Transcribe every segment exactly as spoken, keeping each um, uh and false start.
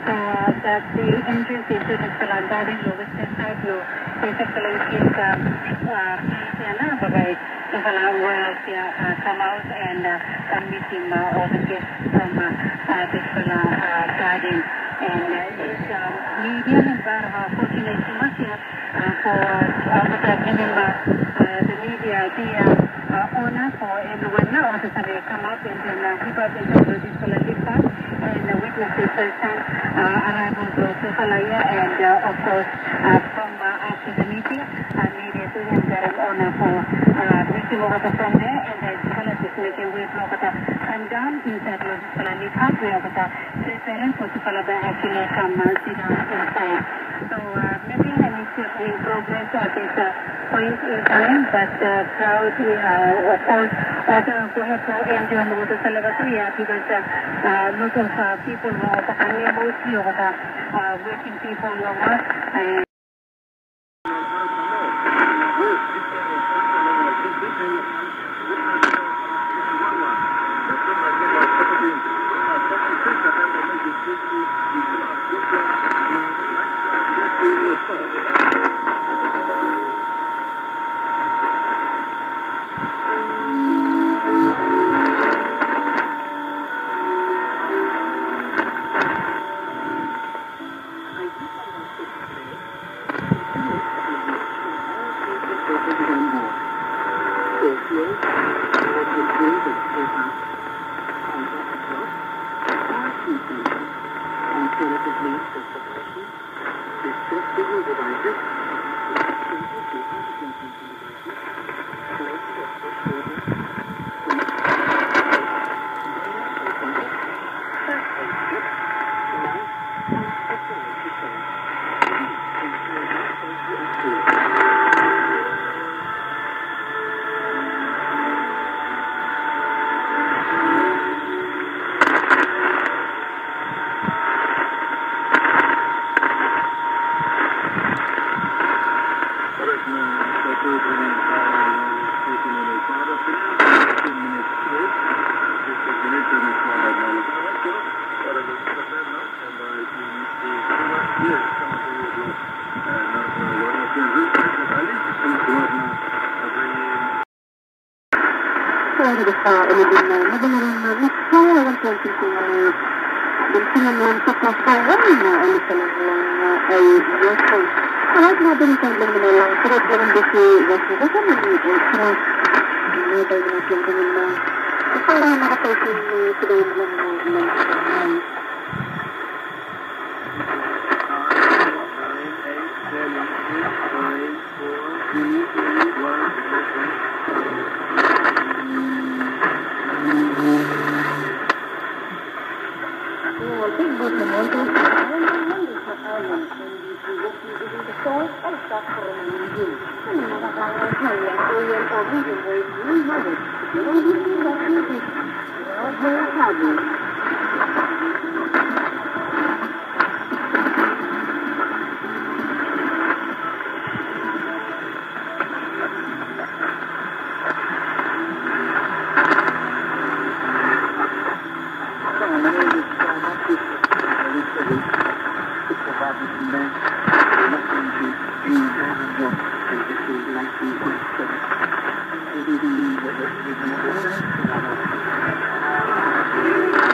So uh, that the entrance into the Salandarin Western side no basically is um uh na bagay the flowers uh, come out and uh, come meet him uh, all the guests from uh, uh, this uh, garden and uh, is um, medium and bar uh, fortunate much uh, for uh, giving uh, uh, the media the uh, honor for everyone now also come out and then uh, keep up into this Salandarin and uh, witness the first time uh, arrival to Sophia and uh, of course uh, from uh, after the meeting uh, media to him got an honor for uh, meeting over from there and then Sophia is making way to come down inside the Sophia Park where the preparing for Sophia actually come uh, sit down inside. So uh, maybe I need to in progress at this uh, point in time but the uh, crowd uh, of course also go ahead to enjoy the celebration yeah, because uh, uh, lot of uh, people who are mostly of the uh, working people who are and Thank you.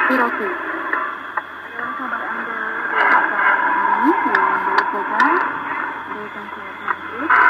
Hiroki. Sekian kabar Anda dari hari ini. Jangan lupa berikan share